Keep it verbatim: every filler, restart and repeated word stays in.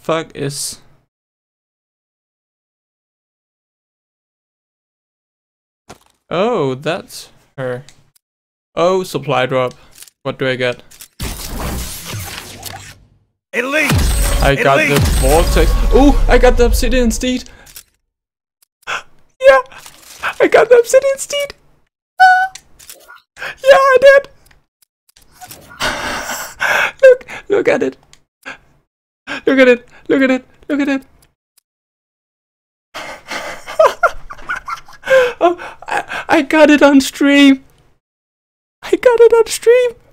fuck is... Oh, that's her. Oh, supply drop. What do I get? Elite! I got Elite! the vortex. Oh, I got the Obsidian Steed. Yeah, I got the Obsidian Steed. Yeah, I did. Look, look at it. Look at it. Look at it. Look at it. Oh, I, I got it on stream. I got it on stream.